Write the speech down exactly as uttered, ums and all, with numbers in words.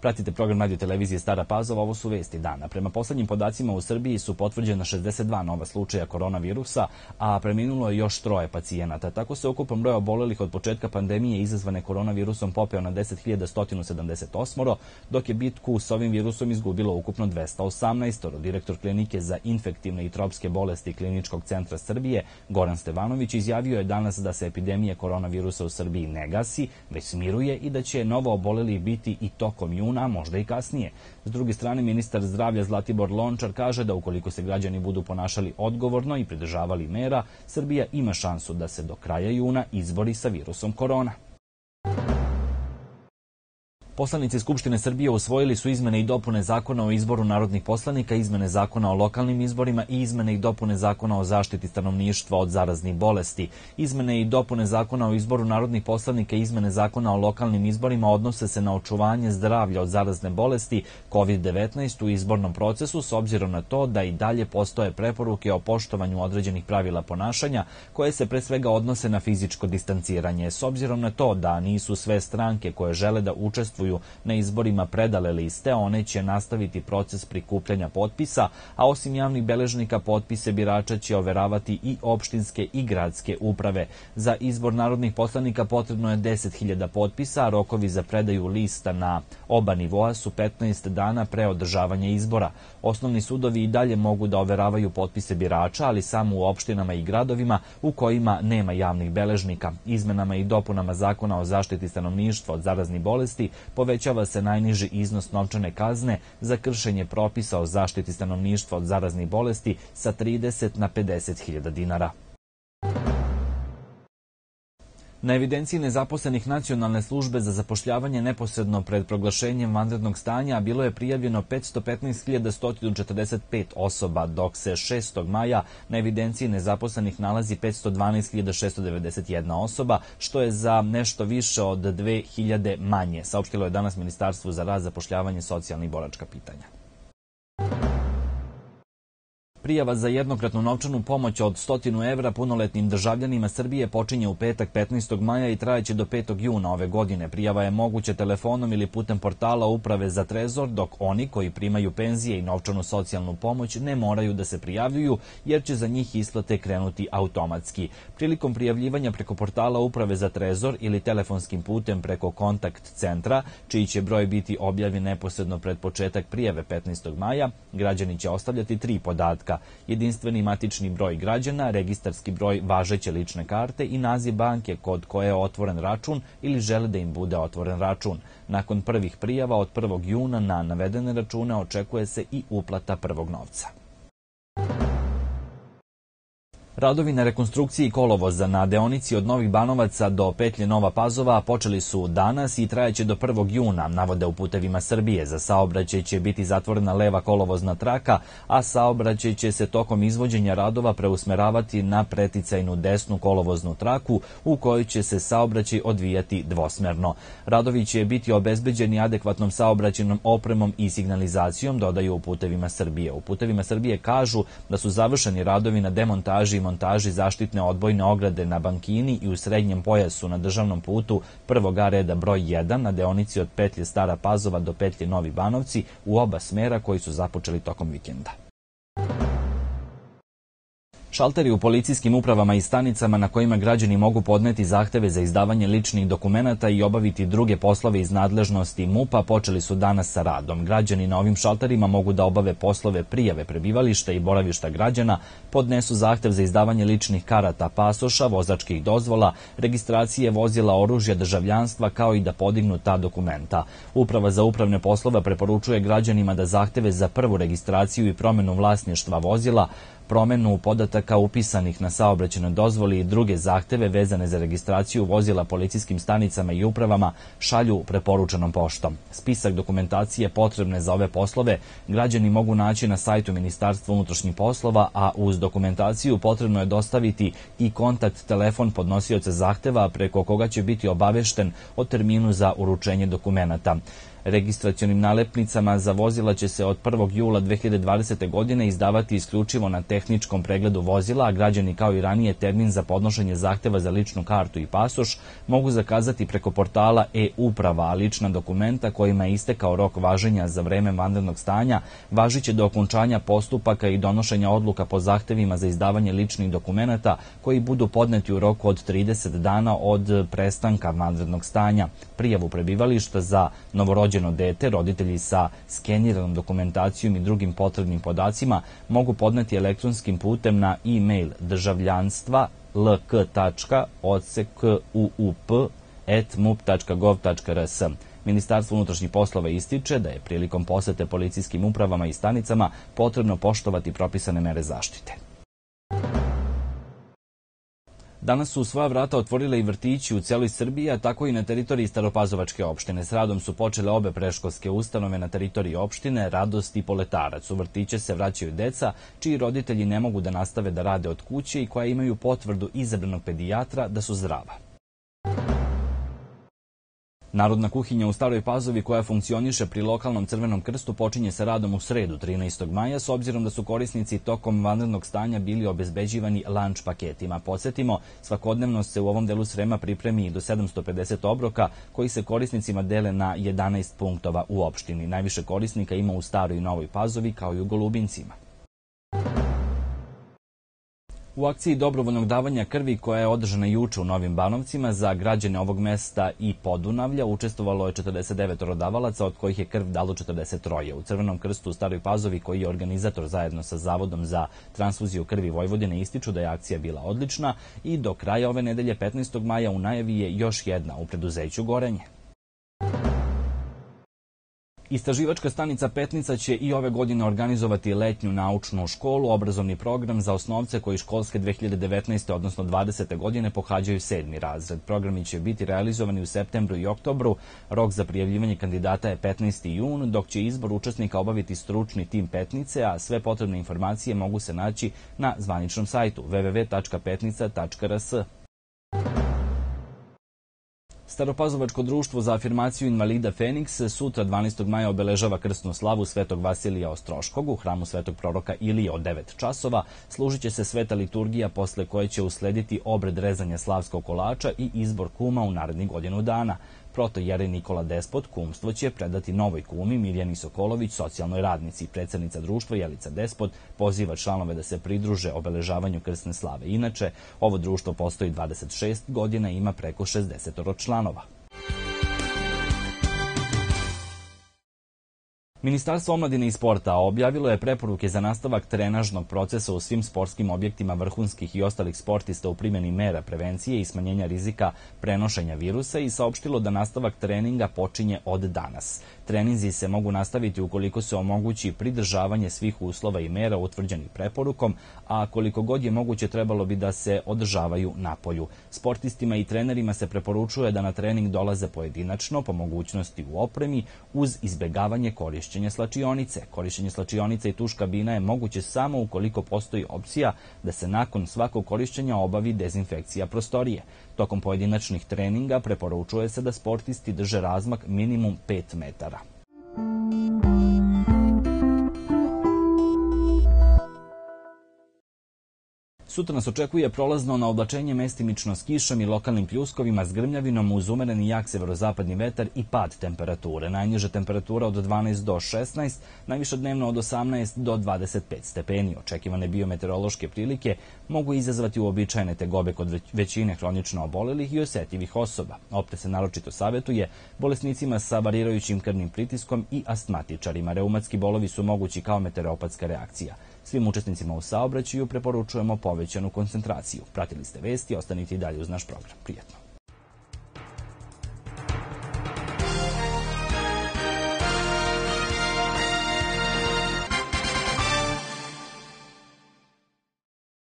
Pratite program radio televizije Stara Pazova, ovo su vesti dana. Prema poslednjim podacima u Srbiji su potvrđena šezdeset dva nova slučaja koronavirusa, a preminulo je još troje pacijenata. Tako se ukupan broj obolelih od početka pandemije izazvane koronavirusom popeo na deset hiljada sto sedamdeset osam, dok je bitku s ovim virusom izgubilo ukupno dvesta osamnaest. Direktor klinike za infektivne i tropske bolesti Kliničkog centra Srbije, Goran Stevanović, izjavio je danas da se epidemija koronavirusa u Srbiji ne gasi, već smiruje i da će novo obolelih biti i tokom juna, a možda i kasnije. S druge strane, ministar zdravlja Zlatibor Lončar kaže da ukoliko se građani budu ponašali odgovorno i pridržavali mera, Srbija ima šansu da se do kraja juna izbori sa virusom korona. Poslanici Skupštine Srbije usvojili su izmene i dopune Zakona o izboru narodnih poslanika, izmene Zakona o lokalnim izborima i izmene i dopune Zakona o zaštiti stanovništva od zaraznih bolesti. Izmene i dopune Zakona o izboru narodnih poslanika i izmene Zakona o lokalnim izborima odnose se na očuvanje zdravlja od zarazne bolesti kovid devetnaest u izbornom procesu, s obzirom na to da i dalje postoje preporuke o poštovanju određenih pravila ponašanja koje se pre svega odnose na fizičko distanciranje. S obzirom na to da nisu sve stranke koje žele da učestvuju na izborima predale liste, one će nastaviti proces prikupljanja potpisa, a osim javnih beležnika potpise birača će overavati i opštinske i gradske uprave. Za izbor narodnih poslanika potrebno je deset hiljada potpisa, a rokovi za predaju lista na oba nivoa su petnaest dana pre održavanja izbora. Osnovni sudovi i dalje mogu da overavaju potpise birača, ali samo u opštinama i gradovima u kojima nema javnih beležnika. Izmenama i dopunama Zakona o zaštiti stanovništva od zaraznih bolesti povećava se najniži iznos novčane kazne za kršenje propisa o zaštiti stanovništva od zaraznih bolesti sa trideset na pedeset hiljada dinara. Na evidenciji nezaposlenih Nacionalne službe za zapošljavanje neposredno pred proglašenjem vanrednog stanja bilo je prijavljeno petsto petnaest hiljada sto četrdeset pet osoba, dok se šestog maja na evidenciji nezaposlenih nalazi petsto dvanaest hiljada šesto devedeset jedna osoba, što je za nešto više od dve hiljade manje, saopštilo je danas Ministarstvo za rad, zapošljavanje, socijalna i boračka pitanja. Prijava za jednokratnu novčanu pomoć od sto evra punoletnim državljanima Srbije počinje u petak petnaestog maja i trajeće do petog juna ove godine. Prijava je moguća telefonom ili putem portala Uprave za trezor, dok oni koji primaju penzije i novčanu socijalnu pomoć ne moraju da se prijavljuju, jer će za njih isplate krenuti automatski. Prilikom prijavljivanja preko portala Uprave za trezor ili telefonskim putem preko kontakt centra, čiji će broj biti objavljen neposredno pred početak prijave petnaestog maja, građani će ostavljati tri podatka: jedinstveni matični broj građana, registarski broj važeće lične karte i naziv banke kod koje je otvoren račun ili žele da im bude otvoren račun. Nakon prvih prijava od prvog juna na navedene račune očekuje se i uplata prvog novca. Radovi na rekonstrukciji kolovoza na deonici od Novih Banovaca do petlje Nova Pazova počeli su danas i trajeće do prvog juna, navode u Putevima Srbije. Za saobraćaj će biti zatvorena leva kolovozna traka, a saobraćaj će se tokom izvođenja radova preusmeravati na preticajnu desnu kolovoznu traku u kojoj će se saobraćaj odvijati dvosmerno. Radovi će biti obezbeđeni adekvatnom saobraćajnom opremom i signalizacijom, dodaju u Putevima Srbije. U Putevima Srbije kažu da su završeni radovi na demontaži i montaži zaštitne odbojne ograde na bankini i u srednjem pojasu na državnom putu prvog A reda broj jedan na deonici od petlje Stara Pazova do petlje Novi Banovci u oba smera koji su započeli tokom vikenda. Šalteri u policijskim upravama i stanicama na kojima građani mogu podneti zahteve za izdavanje ličnih dokumenata i obaviti druge poslove iz nadležnosti MUP-a počeli su danas sa radom. Građani na ovim šalterima mogu da obave poslove prijave prebivališta i boravišta građana, podnesu zahtev za izdavanje ličnih karata, pasoša, vozačkih dozvola, registracije vozila, oružja, državljanstva, kao i da podignu ta dokumenta. Uprava za upravne poslove preporučuje građanima da zahteve za prvu registraciju i promenu vlasništva vozila, promenu podataka upisanih na saobraćajnoj dozvoli i druge zahteve vezane za registraciju vozila policijskim stanicama i upravama šalju preporučenom poštom. Spisak dokumentacije potrebne za ove poslove građani mogu naći na sajtu Ministarstva unutrašnjih poslova, a uz dokumentaciju potrebno je dostaviti i kontakt telefon podnosioca zahteva preko koga će biti obavešten o terminu za uručenje dokumenata. Registracionim nalepnicama za vozila će se od prvog jula dve hiljade dvadesete. godine izdavati isključivo na tehničkom pregledu vozila, a građani kao i ranije termin za podnošenje zahteva za ličnu kartu i pasoš mogu zakazati preko portala e-uprava, a lična dokumenta kojima je istekao rok važenja za vreme vanrednog stanja važiće do okončanja postupaka i donošenja odluka po zahtevima za izdavanje ličnih dokumenata koji budu podneti u roku od trideset dana od prestanka vanrednog stanja. Prijavu prebivališta za novorođeno dete roditelji sa skeniranom dokumentacijom i drugim potrebnim podacima mogu podneti elektronskim putem na e-mail državljanstva l k tačka odsek u u p at m u p tačka gov tačka r s. Ministarstvo unutrašnjih poslova ističe da je prilikom posete policijskim upravama i stanicama potrebno poštovati propisane mere zaštite. Danas su svoja vrata otvorile i vrtići u cijeloj Srbiji, a tako i na teritoriji Staropazovačke opštine. S radom su počele obe predškolske ustanove na teritoriji opštine, Radost i Poletarac. U vrtiće se vraćaju deca čiji roditelji ne mogu da nastave da rade od kuće i koja imaju potvrdu izabranog pedijatra da su zdrava. Narodna kuhinja u Staroj Pazovi, koja funkcioniše pri lokalnom Crvenom krstu, počinje sa radom u sredu, trinaestog maja, s obzirom da su korisnici tokom vanrednog stanja bili obezbeđivani lanč paketima. Podsjetimo, svakodnevno se u ovom delu Srema pripremi do sedamsto pedeset obroka koji se korisnicima dele na jedanaest punktova u opštini. Najviše korisnika ima u Staroj i Novoj Pazovi, kao i u Golubincima. U akciji dobrovoljnog davanja krvi koja je održana juče u Novim Banovcima za građane ovog mesta i Podunavlja učestvovalo je četrdeset devet davalaca, od kojih je krv dalo četrdeset troje. U Crvenom krstu u Staroj Pazovi, koji je organizator zajedno sa Zavodom za transfuziju krvi Vojvodine, ističu da je akcija bila odlična i do kraja ove nedelje petnaestog maja u najavi je još jedna u preduzeću Gorenje. Istraživačka stanica Petnica će i ove godine organizovati letnju naučnu školu, obrazovni program za osnovce koji školske dve hiljade devetnaeste. odnosno dvadesete. godine pohađaju sedmi razred. Programi će biti realizovani u septembru i oktobru. Rok za prijavljivanje kandidata je petnaesti jun, dok će izbor učesnika obaviti stručni tim Petnice, a sve potrebne informacije mogu se naći na zvaničnom sajtu w w w tačka petnica tačka r s. Staropazovačko društvo za afirmaciju invalida Feniks sutra dvanaestog maja obeležava krsnu slavu Svetog Vasilija Ostroškog u hramu Svetog proroka Ilije od devet časova. Služit će se sveta liturgija, posle koje će uslediti obred rezanja slavskog kolača i izbor kuma u narednih godinu dana. Protojerej Nikola Despot kumstvo će predati novoj kumi Mirjani Sokolović, socijalnoj radnici. Predsednica društva Jelica Despot poziva članove da se pridruže obeležavanju krsne slave. Inače, ovo društvo postoji dvadeset šest godina i ima preko šezdeset članova. Ministarstvo omladine i sporta objavilo je preporuke za nastavak trenažnog procesa u svim sportskim objektima vrhunskih i ostalih sportista u primjeni mera prevencije i smanjenja rizika prenošenja virusa i saopštilo da nastavak treninga počinje od danas. Treninzi se mogu nastaviti ukoliko se omogući pridržavanje svih uslova i mera utvrđenih preporukom, a koliko god je moguće trebalo bi da se održavaju napolju. Sportistima i trenerima se preporučuje da na trening dolaze pojedinačno, po mogućnosti u opremi, uz izbegavanje korišćenja slačionice. Korišćenje slačionice i tuš kabina je moguće samo ukoliko postoji opcija da se nakon svakog korišćenja obavi dezinfekcija prostorije. Tokom pojedinačnih treninga preporučuje se da sportisti drže razmak minimum pet metara. Sutra nas očekuje prolazno naoblačenje mestimično s kišom i lokalnim pljuskovima s grmljavinom uz umereni jak severozapadni vetar i pad temperature. Najniža temperatura od dvanaest do šesnaest, najviša dnevno od osamnaest do dvadeset pet stepeni. Očekivane biometeorološke prilike mogu izazvati uobičajene tegobe kod većine hronično obolelih i osetljivih osoba. Opet se naročito savjetuje bolesnicima sa varirajućim krvnim pritiskom i astmatičarima. Reumatski bolovi su mogući kao meteoropatska reakcija. Svim učesnicima u saobraćaju preporučujemo povećanu koncentraciju. Pratili ste vesti, ostanite i dalje uz naš program. Prijetno.